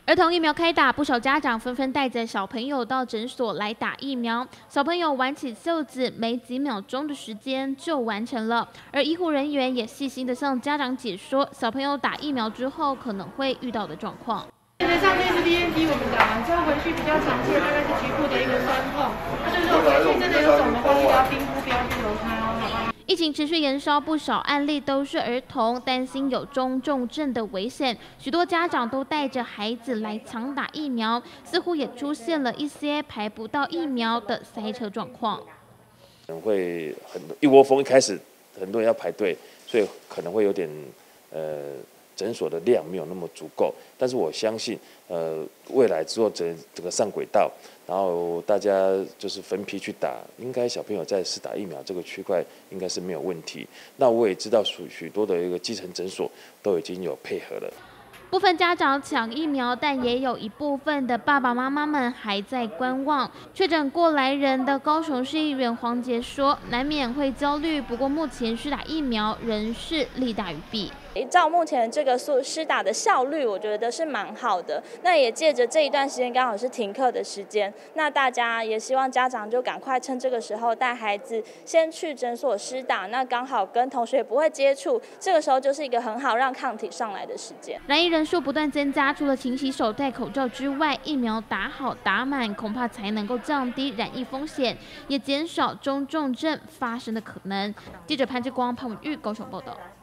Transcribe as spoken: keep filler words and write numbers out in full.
儿童疫苗开打，不少家长纷纷带着小朋友到诊所来打疫苗。小朋友挽起袖子，没几秒钟的时间就完成了。而医护人员也细心地向家长解说，小朋友打疫苗之后可能会遇到的状况。 基本上这次 B N T 我们打完之后回去比较常见，大概是局部的一个酸痛。那就是说回去真的有肿的话，就不要冰敷，不要去揉它哦，好不好？ 疫情持续延烧，不少案例都是儿童，担心有中重症的危险，许多家长都带着孩子来抢打疫苗，似乎也出现了一些排不到疫苗的塞车状况。 可能会很一窝蜂，一开始很多人要排队，所以可能会有点呃诊所的量没有那么足够。但是我相信，呃，未来之后整整个上轨道，然后大家就是分批去打，应该小朋友在施打疫苗这个区块应该是没有问题。那我也知道许许多的一个基层诊所都已经有配合了。 部分家长抢疫苗，但也有一部分的爸爸妈妈们还在观望。确诊过来人的高雄市议员黄杰说，难免会焦虑，不过目前施打疫苗仍是利大于弊。 照目前这个施打的效率，我觉得是蛮好的。那也借着这一段时间刚好是停课的时间，那大家也希望家长就赶快趁这个时候带孩子先去诊所施打，那刚好跟同学也不会接触，这个时候就是一个很好让抗体上来的时间。 染疫人数不断增加，除了勤洗手、戴口罩之外，疫苗打好打满，恐怕才能够降低染疫风险，也减少中重症发生的可能。记者潘志光、潘文玉高雄报道。